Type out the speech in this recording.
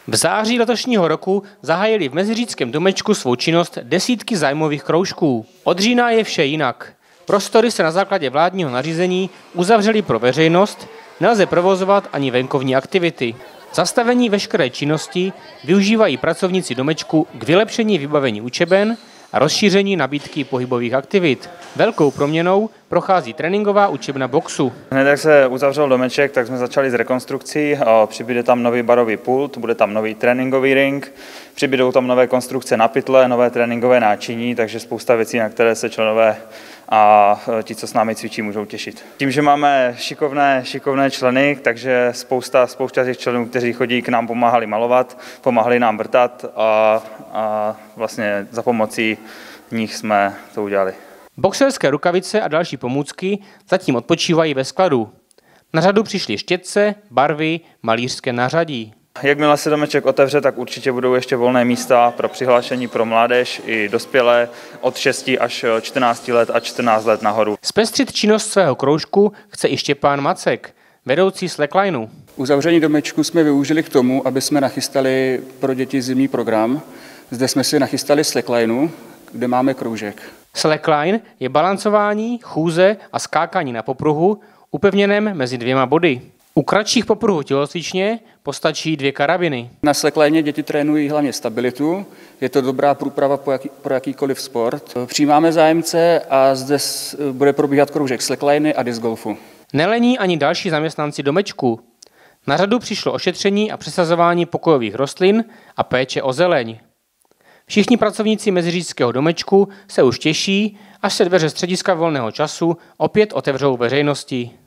V září letošního roku zahájili v Meziříčském domečku svou činnost desítky zájmových kroužků. Od října je vše jinak. Prostory se na základě vládního nařízení uzavřely pro veřejnost, nelze provozovat ani venkovní aktivity. Zastavení veškeré činnosti využívají pracovníci domečku k vylepšení vybavení učeben a rozšíření nabídky pohybových aktivit. Velkou proměnou prochází tréninková učebna boxu. Hned jak se uzavřel domeček, tak jsme začali s rekonstrukcí. Přibude tam nový barový pult, bude tam nový tréninkový ring, přibydou tam nové konstrukce na pytle, nové tréninkové náčiní, takže spousta věcí, na které se členové a ti, co s námi cvičí, můžou těšit. Tím, že máme šikovné členy, takže spousta těch členů, kteří chodí k nám, pomáhali malovat, pomáhali nám vrtat a vlastně za pomocí nich jsme to udělali. Boxerské rukavice a další pomůcky zatím odpočívají ve skladu. Na řadu přišly štětce, barvy, malířské nářadí. Jakmile se domeček otevře, tak určitě budou ještě volné místa pro přihlášení pro mládež i dospělé od 6 až 14 let a 14 let nahoru. Zpestřit činnost svého kroužku chce i Štěpán Macek, vedoucí slacklineu. Uzavření domečku jsme využili k tomu, aby jsme nachystali pro děti zimní program. Zde jsme si nachystali slacklineu, kde máme kroužek. Slackline je balancování, chůze a skákání na popruhu upevněném mezi dvěma body. U kratších popruhů tělocvičně postačí 2 karabiny. Na slackline děti trénují hlavně stabilitu, je to dobrá průprava pro jakýkoliv sport. Přijímáme zájemce a zde bude probíhat kroužek slackliney a disc golfu. Nelení ani další zaměstnanci domečku. Na řadu přišlo ošetření a přesazování pokojových rostlin a péče o zeleň. Všichni pracovníci Meziříčského domečku se už těší, až se dveře střediska volného času opět otevřou veřejnosti.